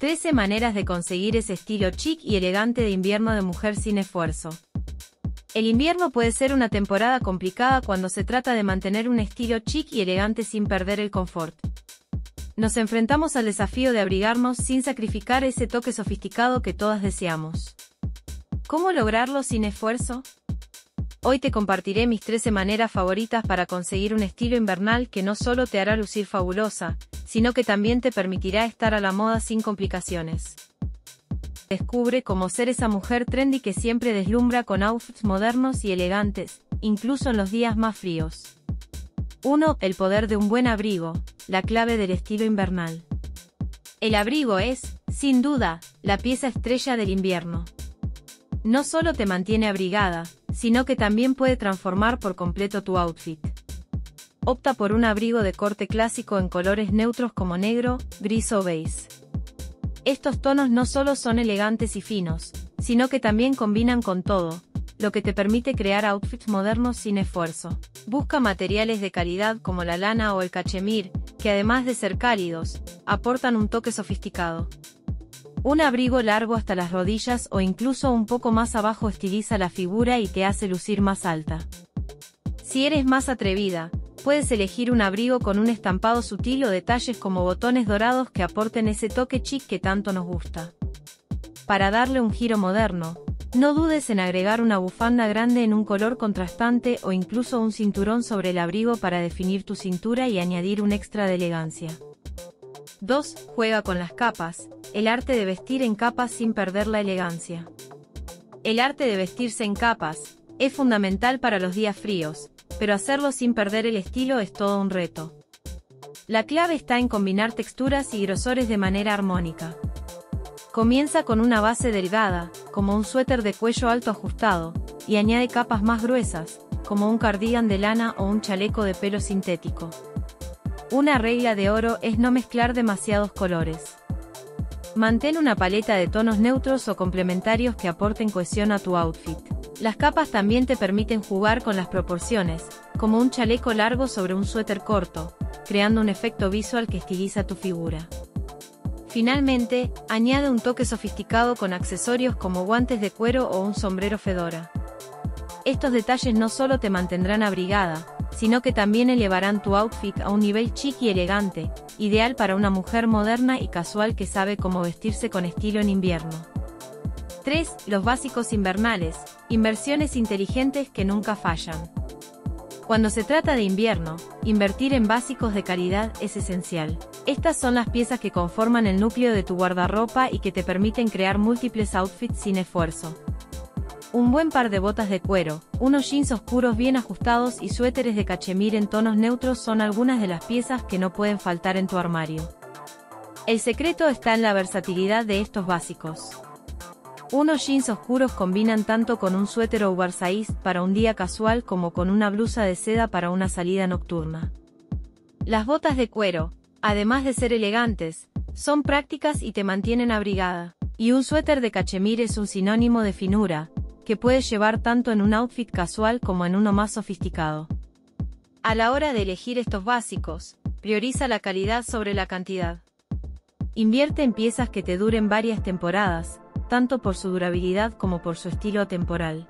13 maneras de conseguir ese estilo chic y elegante de invierno de mujer sin esfuerzo. El invierno puede ser una temporada complicada cuando se trata de mantener un estilo chic y elegante sin perder el confort. Nos enfrentamos al desafío de abrigarnos sin sacrificar ese toque sofisticado que todas deseamos. ¿Cómo lograrlo sin esfuerzo? Hoy te compartiré mis 13 maneras favoritas para conseguir un estilo invernal que no solo te hará lucir fabulosa, sino que también te permitirá estar a la moda sin complicaciones. Descubre cómo ser esa mujer trendy que siempre deslumbra con outfits modernos y elegantes, incluso en los días más fríos. 1. El poder de un buen abrigo, la clave del estilo invernal. El abrigo es, sin duda, la pieza estrella del invierno. No solo te mantiene abrigada, sino que también puede transformar por completo tu outfit. Opta por un abrigo de corte clásico en colores neutros como negro, gris o beige. Estos tonos no solo son elegantes y finos, sino que también combinan con todo, lo que te permite crear outfits modernos sin esfuerzo. Busca materiales de calidad como la lana o el cachemir, que además de ser cálidos, aportan un toque sofisticado. Un abrigo largo hasta las rodillas o incluso un poco más abajo estiliza la figura y te hace lucir más alta. Si eres más atrevida, puedes elegir un abrigo con un estampado sutil o detalles como botones dorados que aporten ese toque chic que tanto nos gusta. Para darle un giro moderno, no dudes en agregar una bufanda grande en un color contrastante o incluso un cinturón sobre el abrigo para definir tu cintura y añadir un extra de elegancia. 2. Juega con las capas, el arte de vestir en capas sin perder la elegancia. El arte de vestirse en capas es fundamental para los días fríos, pero hacerlo sin perder el estilo es todo un reto. La clave está en combinar texturas y grosores de manera armónica. Comienza con una base delgada, como un suéter de cuello alto ajustado, y añade capas más gruesas, como un cardigan de lana o un chaleco de pelo sintético. Una regla de oro es no mezclar demasiados colores. Mantén una paleta de tonos neutros o complementarios que aporten cohesión a tu outfit. Las capas también te permiten jugar con las proporciones, como un chaleco largo sobre un suéter corto, creando un efecto visual que estiliza tu figura. Finalmente, añade un toque sofisticado con accesorios como guantes de cuero o un sombrero fedora. Estos detalles no solo te mantendrán abrigada, sino que también elevarán tu outfit a un nivel chic y elegante, ideal para una mujer moderna y casual que sabe cómo vestirse con estilo en invierno. 3. Los básicos invernales, inversiones inteligentes que nunca fallan. Cuando se trata de invierno, invertir en básicos de calidad es esencial. Estas son las piezas que conforman el núcleo de tu guardarropa y que te permiten crear múltiples outfits sin esfuerzo. Un buen par de botas de cuero, unos jeans oscuros bien ajustados y suéteres de cachemir en tonos neutros son algunas de las piezas que no pueden faltar en tu armario. El secreto está en la versatilidad de estos básicos. Unos jeans oscuros combinan tanto con un suéter oversize para un día casual como con una blusa de seda para una salida nocturna. Las botas de cuero, además de ser elegantes, son prácticas y te mantienen abrigada. Y un suéter de cachemir es un sinónimo de finura, que puedes llevar tanto en un outfit casual como en uno más sofisticado. A la hora de elegir estos básicos, prioriza la calidad sobre la cantidad. Invierte en piezas que te duren varias temporadas, tanto por su durabilidad como por su estilo atemporal.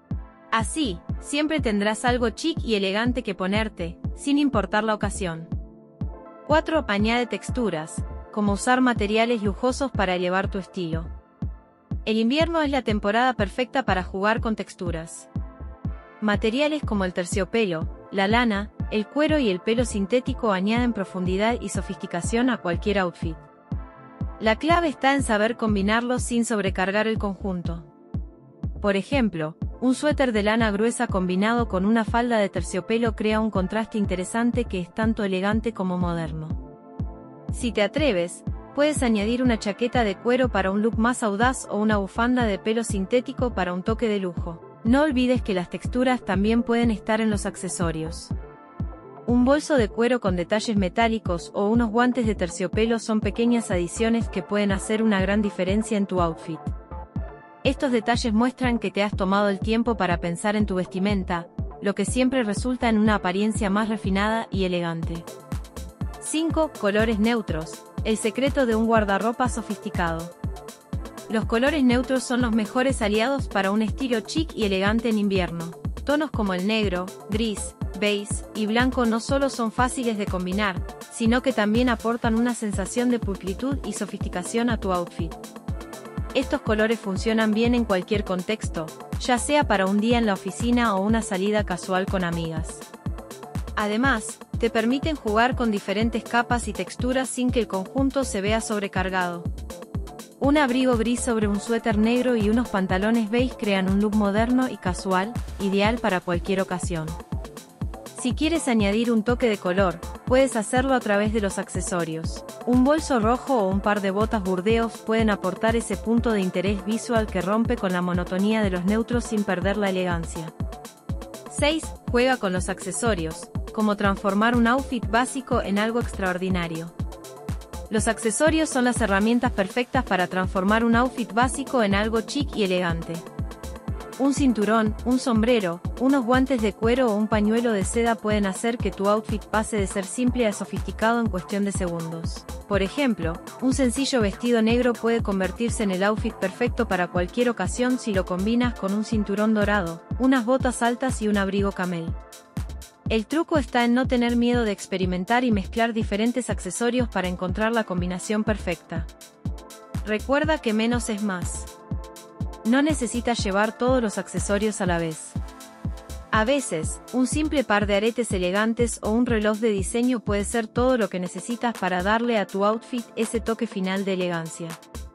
Así, siempre tendrás algo chic y elegante que ponerte, sin importar la ocasión. 4. Añade texturas, como usar materiales lujosos para elevar tu estilo. El invierno es la temporada perfecta para jugar con texturas. Materiales como el terciopelo, la lana, el cuero y el pelo sintético añaden profundidad y sofisticación a cualquier outfit. La clave está en saber combinarlos sin sobrecargar el conjunto. Por ejemplo, un suéter de lana gruesa combinado con una falda de terciopelo crea un contraste interesante que es tanto elegante como moderno. Si te atreves, puedes añadir una chaqueta de cuero para un look más audaz o una bufanda de pelo sintético para un toque de lujo. No olvides que las texturas también pueden estar en los accesorios. Un bolso de cuero con detalles metálicos o unos guantes de terciopelo son pequeñas adiciones que pueden hacer una gran diferencia en tu outfit. Estos detalles muestran que te has tomado el tiempo para pensar en tu vestimenta, lo que siempre resulta en una apariencia más refinada y elegante. 5. Colores neutros, El secreto de un guardarropa sofisticado. Los colores neutros son los mejores aliados para un estilo chic y elegante en invierno. Tonos como el negro, gris, beige y blanco no solo son fáciles de combinar, sino que también aportan una sensación de pulcritud y sofisticación a tu outfit. Estos colores funcionan bien en cualquier contexto, ya sea para un día en la oficina o una salida casual con amigas. Además, te permiten jugar con diferentes capas y texturas sin que el conjunto se vea sobrecargado. Un abrigo gris sobre un suéter negro y unos pantalones beige crean un look moderno y casual, ideal para cualquier ocasión. Si quieres añadir un toque de color, puedes hacerlo a través de los accesorios. Un bolso rojo o un par de botas burdeos pueden aportar ese punto de interés visual que rompe con la monotonía de los neutros sin perder la elegancia. 6. Juega con los accesorios, como transformar un outfit básico en algo extraordinario. Los accesorios son las herramientas perfectas para transformar un outfit básico en algo chic y elegante. Un cinturón, un sombrero, unos guantes de cuero o un pañuelo de seda pueden hacer que tu outfit pase de ser simple a sofisticado en cuestión de segundos. Por ejemplo, un sencillo vestido negro puede convertirse en el outfit perfecto para cualquier ocasión si lo combinas con un cinturón dorado, unas botas altas y un abrigo camel. El truco está en no tener miedo de experimentar y mezclar diferentes accesorios para encontrar la combinación perfecta. Recuerda que menos es más. No necesitas llevar todos los accesorios a la vez. A veces, un simple par de aretes elegantes o un reloj de diseño puede ser todo lo que necesitas para darle a tu outfit ese toque final de elegancia.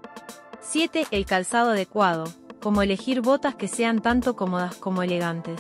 7. El calzado adecuado, como elegir botas que sean tanto cómodas como elegantes.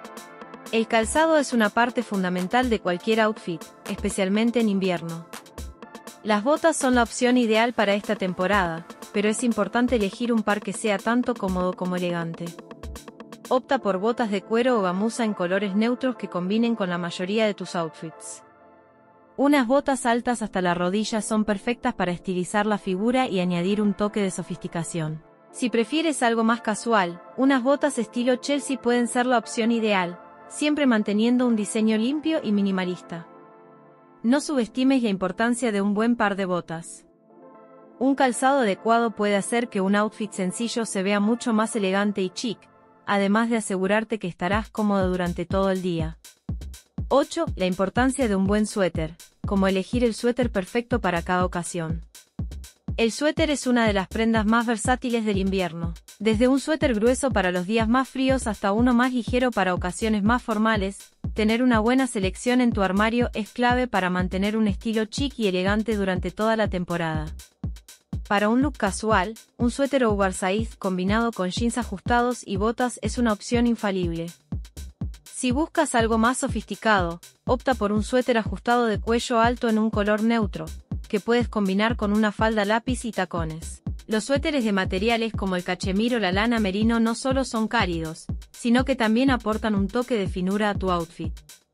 El calzado es una parte fundamental de cualquier outfit, especialmente en invierno. Las botas son la opción ideal para esta temporada, pero es importante elegir un par que sea tanto cómodo como elegante. Opta por botas de cuero o gamuza en colores neutros que combinen con la mayoría de tus outfits. Unas botas altas hasta la rodilla son perfectas para estilizar la figura y añadir un toque de sofisticación. Si prefieres algo más casual, unas botas estilo Chelsea pueden ser la opción ideal, siempre manteniendo un diseño limpio y minimalista. No subestimes la importancia de un buen par de botas. Un calzado adecuado puede hacer que un outfit sencillo se vea mucho más elegante y chic, además de asegurarte que estarás cómodo durante todo el día. 8. La importancia de un buen suéter, como elegir el suéter perfecto para cada ocasión. El suéter es una de las prendas más versátiles del invierno. Desde un suéter grueso para los días más fríos hasta uno más ligero para ocasiones más formales, tener una buena selección en tu armario es clave para mantener un estilo chic y elegante durante toda la temporada. Para un look casual, un suéter oversize combinado con jeans ajustados y botas es una opción infalible. Si buscas algo más sofisticado, opta por un suéter ajustado de cuello alto en un color neutro, que puedes combinar con una falda lápiz y tacones. Los suéteres de materiales como el cachemir o la lana merino no solo son cálidos, sino que también aportan un toque de finura a tu outfit.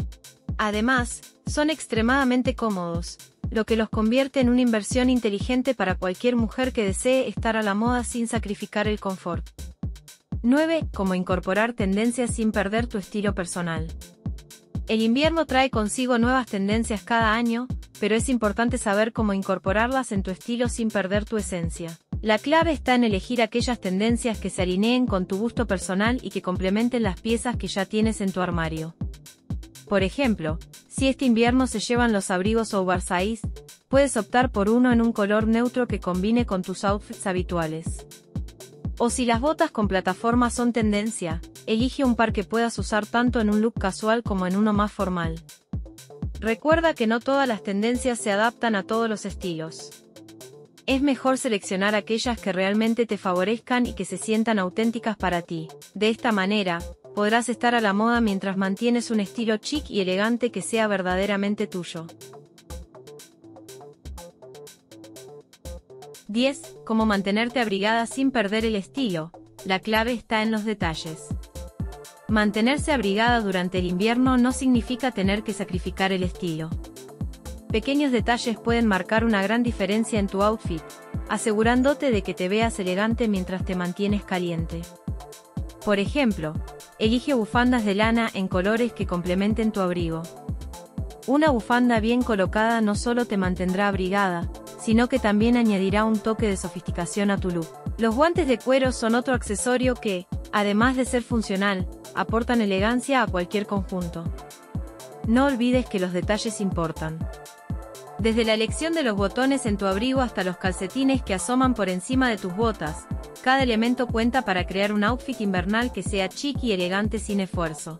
Además, son extremadamente cómodos, lo que los convierte en una inversión inteligente para cualquier mujer que desee estar a la moda sin sacrificar el confort. 9. Cómo incorporar tendencias sin perder tu estilo personal. El invierno trae consigo nuevas tendencias cada año, pero es importante saber cómo incorporarlas en tu estilo sin perder tu esencia. La clave está en elegir aquellas tendencias que se alineen con tu gusto personal y que complementen las piezas que ya tienes en tu armario. Por ejemplo, si este invierno se llevan los abrigos oversize, puedes optar por uno en un color neutro que combine con tus outfits habituales. O si las botas con plataforma son tendencia, elige un par que puedas usar tanto en un look casual como en uno más formal. Recuerda que no todas las tendencias se adaptan a todos los estilos. Es mejor seleccionar aquellas que realmente te favorezcan y que se sientan auténticas para ti. De esta manera, podrás estar a la moda mientras mantienes un estilo chic y elegante que sea verdaderamente tuyo. 10. Cómo mantenerte abrigada sin perder el estilo. La clave está en los detalles. Mantenerse abrigada durante el invierno no significa tener que sacrificar el estilo. Pequeños detalles pueden marcar una gran diferencia en tu outfit, asegurándote de que te veas elegante mientras te mantienes caliente. Por ejemplo, elige bufandas de lana en colores que complementen tu abrigo. Una bufanda bien colocada no solo te mantendrá abrigada, sino que también añadirá un toque de sofisticación a tu look. Los guantes de cuero son otro accesorio que, además de ser funcional, aportan elegancia a cualquier conjunto. No olvides que los detalles importan. Desde la elección de los botones en tu abrigo hasta los calcetines que asoman por encima de tus botas, cada elemento cuenta para crear un outfit invernal que sea chic y elegante sin esfuerzo.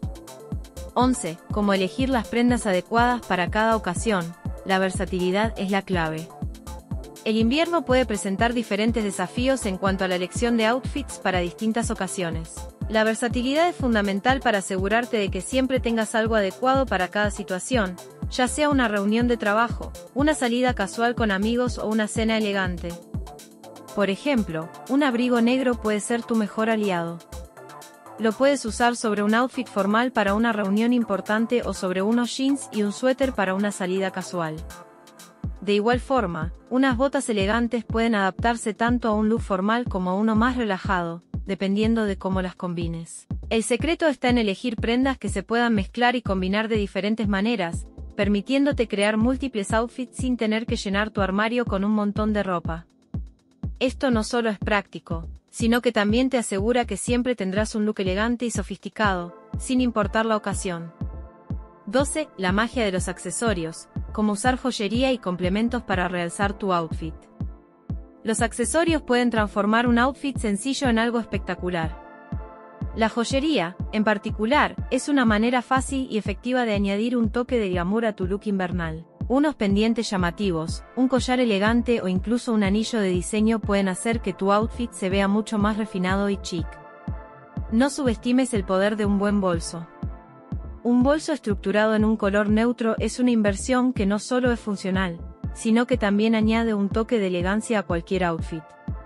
11. Cómo elegir las prendas adecuadas para cada ocasión. La versatilidad es la clave. El invierno puede presentar diferentes desafíos en cuanto a la elección de outfits para distintas ocasiones. La versatilidad es fundamental para asegurarte de que siempre tengas algo adecuado para cada situación, ya sea una reunión de trabajo, una salida casual con amigos o una cena elegante. Por ejemplo, un abrigo negro puede ser tu mejor aliado. Lo puedes usar sobre un outfit formal para una reunión importante o sobre unos jeans y un suéter para una salida casual. De igual forma, unas botas elegantes pueden adaptarse tanto a un look formal como a uno más relajado, dependiendo de cómo las combines. El secreto está en elegir prendas que se puedan mezclar y combinar de diferentes maneras, permitiéndote crear múltiples outfits sin tener que llenar tu armario con un montón de ropa. Esto no solo es práctico, sino que también te asegura que siempre tendrás un look elegante y sofisticado, sin importar la ocasión. 12. La magia de los accesorios, como usar joyería y complementos para realzar tu outfit. Los accesorios pueden transformar un outfit sencillo en algo espectacular. La joyería, en particular, es una manera fácil y efectiva de añadir un toque de glamour a tu look invernal. Unos pendientes llamativos, un collar elegante o incluso un anillo de diseño pueden hacer que tu outfit se vea mucho más refinado y chic. No subestimes el poder de un buen bolso. Un bolso estructurado en un color neutro es una inversión que no solo es funcional, sino que también añade un toque de elegancia a cualquier outfit.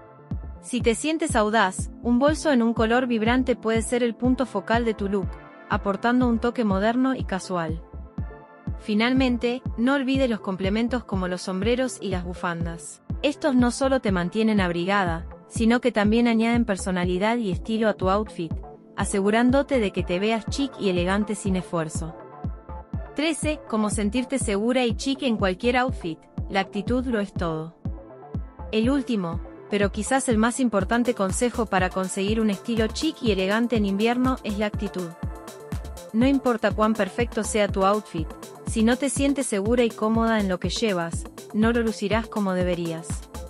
Si te sientes audaz, un bolso en un color vibrante puede ser el punto focal de tu look, aportando un toque moderno y casual. Finalmente, no olvides los complementos como los sombreros y las bufandas. Estos no solo te mantienen abrigada, sino que también añaden personalidad y estilo a tu outfit, asegurándote de que te veas chic y elegante sin esfuerzo. 13. Cómo sentirte segura y chic en cualquier outfit. La actitud lo es todo. El último, pero quizás el más importante consejo para conseguir un estilo chic y elegante en invierno es la actitud. No importa cuán perfecto sea tu outfit, si no te sientes segura y cómoda en lo que llevas, no lo lucirás como deberías.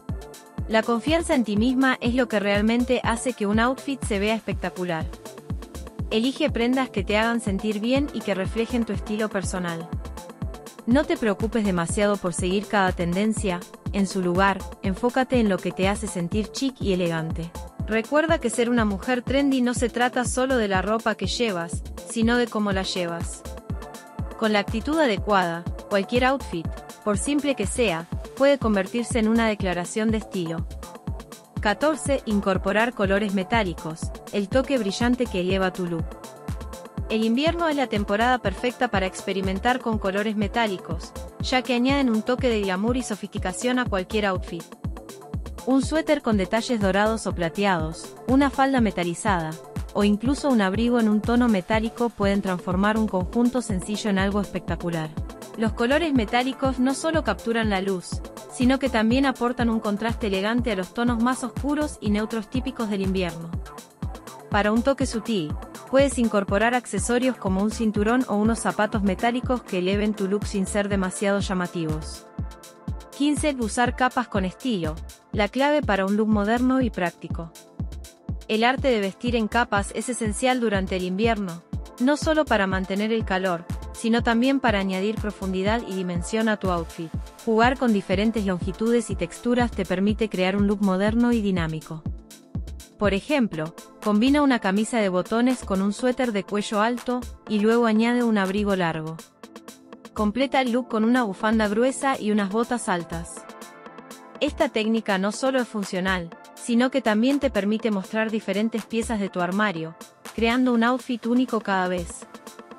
La confianza en ti misma es lo que realmente hace que un outfit se vea espectacular. Elige prendas que te hagan sentir bien y que reflejen tu estilo personal. No te preocupes demasiado por seguir cada tendencia, en su lugar, enfócate en lo que te hace sentir chic y elegante. Recuerda que ser una mujer trendy no se trata solo de la ropa que llevas, sino de cómo la llevas. Con la actitud adecuada, cualquier outfit, por simple que sea, puede convertirse en una declaración de estilo. 14. Incorporar colores metálicos, el toque brillante que eleva tu look. El invierno es la temporada perfecta para experimentar con colores metálicos, ya que añaden un toque de glamour y sofisticación a cualquier outfit. Un suéter con detalles dorados o plateados, una falda metalizada, o incluso un abrigo en un tono metálico pueden transformar un conjunto sencillo en algo espectacular. Los colores metálicos no solo capturan la luz, sino que también aportan un contraste elegante a los tonos más oscuros y neutros típicos del invierno. Para un toque sutil, puedes incorporar accesorios como un cinturón o unos zapatos metálicos que eleven tu look sin ser demasiado llamativos. 15. Usar capas con estilo, la clave para un look moderno y práctico. El arte de vestir en capas es esencial durante el invierno, no solo para mantener el calor, sino también para añadir profundidad y dimensión a tu outfit. Jugar con diferentes longitudes y texturas te permite crear un look moderno y dinámico. Por ejemplo, combina una camisa de botones con un suéter de cuello alto, y luego añade un abrigo largo. Completa el look con una bufanda gruesa y unas botas altas. Esta técnica no solo es funcional, sino que también te permite mostrar diferentes piezas de tu armario, creando un outfit único cada vez.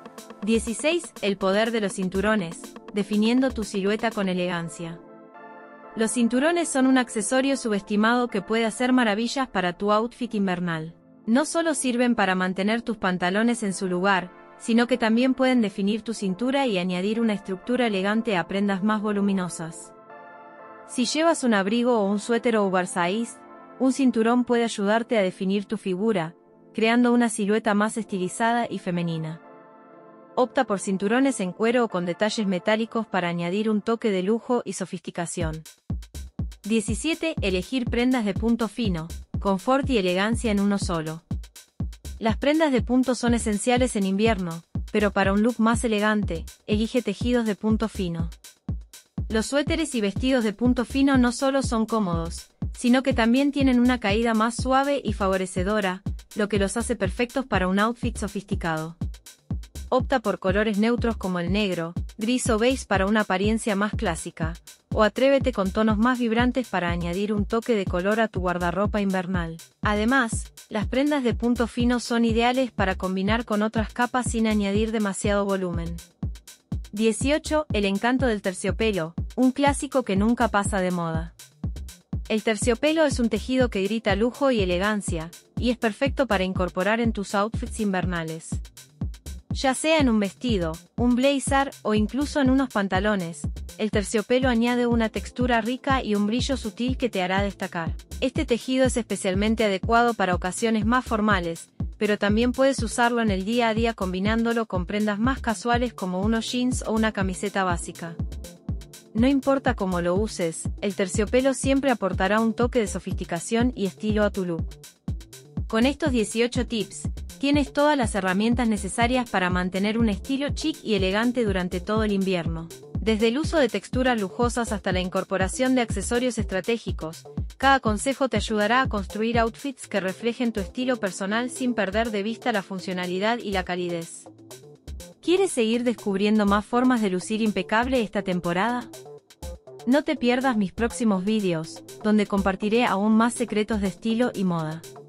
16. El poder de los cinturones, definiendo tu silueta con elegancia. Los cinturones son un accesorio subestimado que puede hacer maravillas para tu outfit invernal. No solo sirven para mantener tus pantalones en su lugar, sino que también pueden definir tu cintura y añadir una estructura elegante a prendas más voluminosas. Si llevas un abrigo o un suéter oversize, un cinturón puede ayudarte a definir tu figura, creando una silueta más estilizada y femenina. Opta por cinturones en cuero o con detalles metálicos para añadir un toque de lujo y sofisticación. 17. Elegir prendas de punto fino, confort y elegancia en uno solo. Las prendas de punto son esenciales en invierno, pero para un look más elegante, elige tejidos de punto fino. Los suéteres y vestidos de punto fino no solo son cómodos, sino que también tienen una caída más suave y favorecedora, lo que los hace perfectos para un outfit sofisticado. Opta por colores neutros como el negro, gris o beige para una apariencia más clásica, o atrévete con tonos más vibrantes para añadir un toque de color a tu guardarropa invernal. Además, las prendas de punto fino son ideales para combinar con otras capas sin añadir demasiado volumen. 18. El encanto del terciopelo, un clásico que nunca pasa de moda. El terciopelo es un tejido que grita lujo y elegancia, y es perfecto para incorporar en tus outfits invernales. Ya sea en un vestido, un blazer o incluso en unos pantalones, el terciopelo añade una textura rica y un brillo sutil que te hará destacar. Este tejido es especialmente adecuado para ocasiones más formales, pero también puedes usarlo en el día a día combinándolo con prendas más casuales como unos jeans o una camiseta básica. No importa cómo lo uses, el terciopelo siempre aportará un toque de sofisticación y estilo a tu look. Con estos 18 tips, tienes todas las herramientas necesarias para mantener un estilo chic y elegante durante todo el invierno. Desde el uso de texturas lujosas hasta la incorporación de accesorios estratégicos, cada consejo te ayudará a construir outfits que reflejen tu estilo personal sin perder de vista la funcionalidad y la calidez. ¿Quieres seguir descubriendo más formas de lucir impecable esta temporada? No te pierdas mis próximos vídeos, donde compartiré aún más secretos de estilo y moda.